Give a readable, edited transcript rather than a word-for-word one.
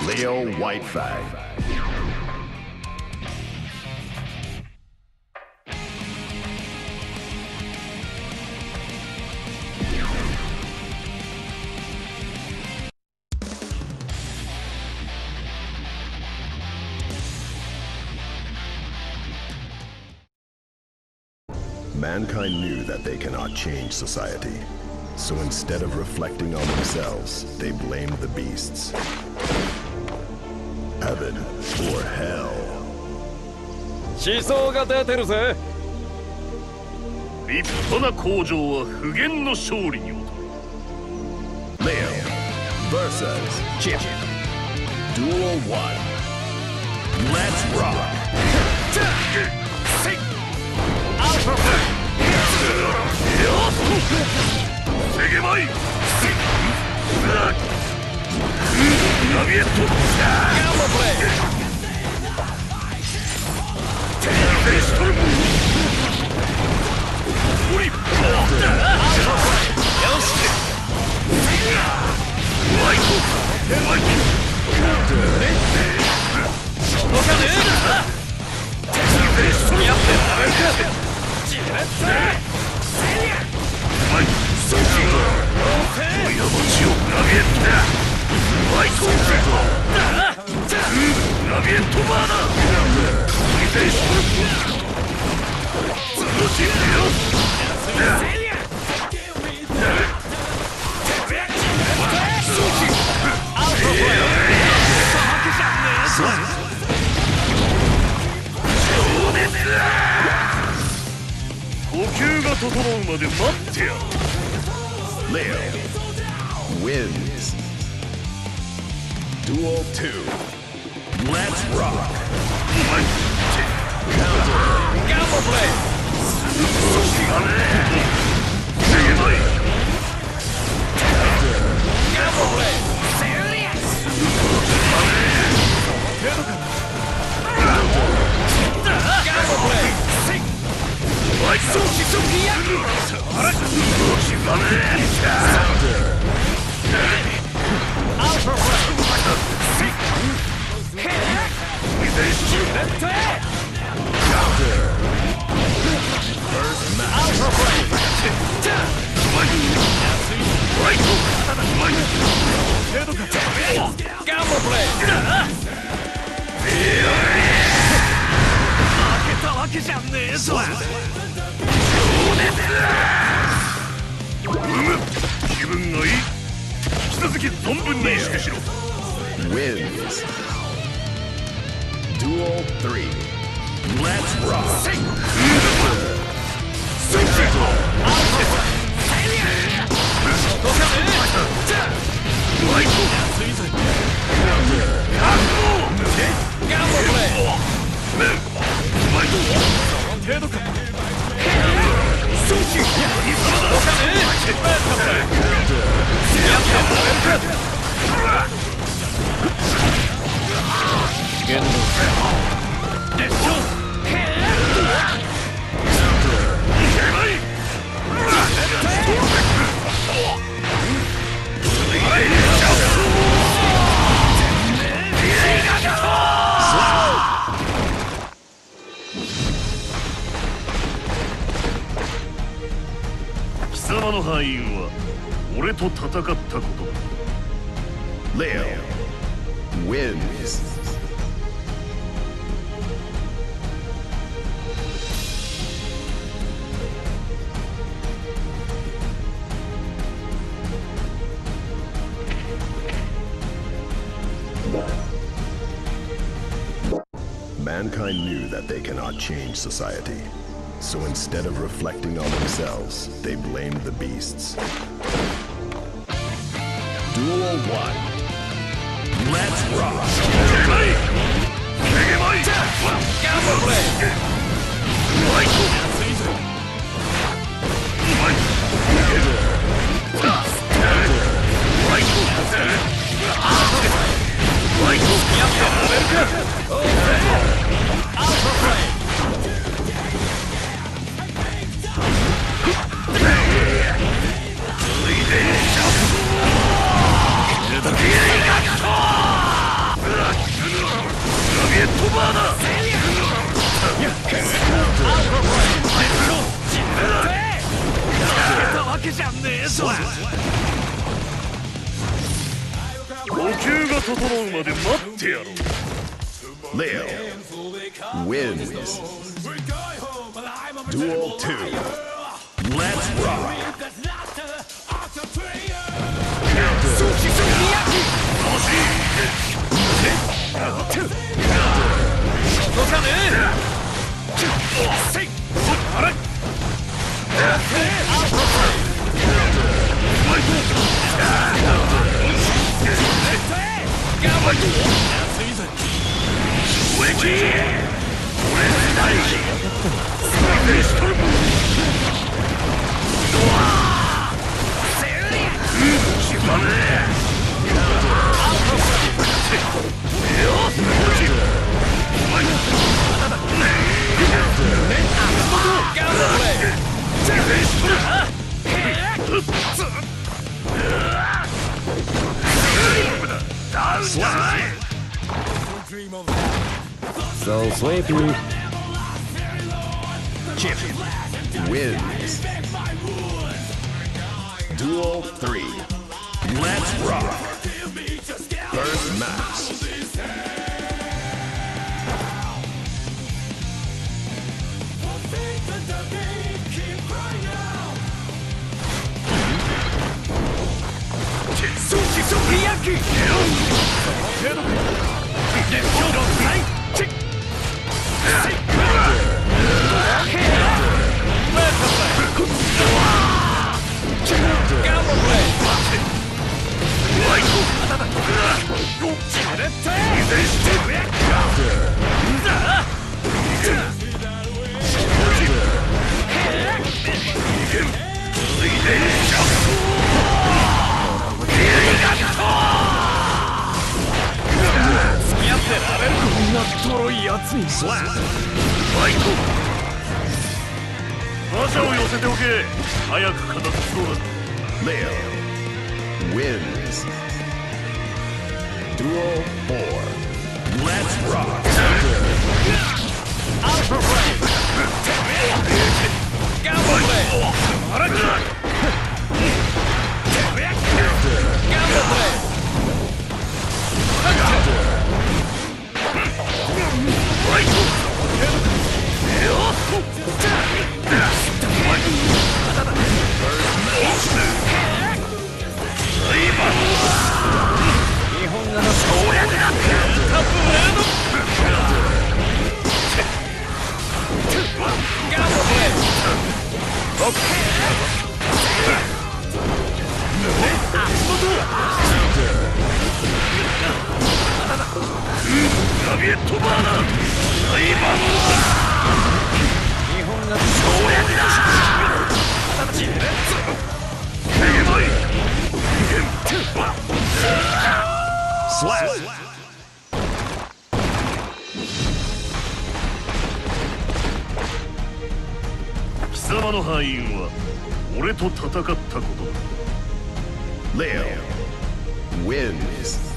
Leo Whitefang. Mankind knew that they cannot change society. So instead of reflecting on themselves, they blamed the beasts. Heaven or hell. 思想が出てるぜ。 立派な工場は不言の勝利に劣る。 Leo versus Chip. Duel 1. Let's rock. Alpha Flame. セゲマイ。ナビエット。 Gamma Flame. テストルム。オリ。 Alpha Flame. よし。 ワイト。ワイト。 動かねえ。 テストルム。 やってられるか。自滅。 ワイト。ソーシー。親持ちをナビエットだ。ワイト。ナビエットバーだ。テストルム。楽しんでよ。呼吸が整うまで待ってや。 Leo wins. Duel 2. Let's rock. Counter. Gamma Flame. セゲマイ。 Gamma Flame. Gamma Flame. ワイト。 Alpha Flame. First match. Alpha Flame. Gamma Flame. 負けたわけじゃねえぞ。 気分がいい。引き続き存分に意識しろ。 Wins. Duel 3. Let's rock. Gamma Flame. 貴様の敗因は俺と戦ったことだ。 Leo wins. Mankind knew that they cannot change society. So instead of reflecting on themselves, they blamed the beasts. Duel 1. Let's rock! Gamma Flame. Alpha Flame. 呼吸が整うまで待ってやろう。 Lil wins. Duel 2. Let's rock. So sleepy. Chip wins. Duel 3. Let's rock. First match. Slap. 馬車を寄せておけ。早く片付きそうだ。 Lil wins. Duel 4. Let's rock. Alpha Ray. Gamma Ray. Gamma Ray. 貴様の敗因は俺と戦ったことだ。 Lil wins.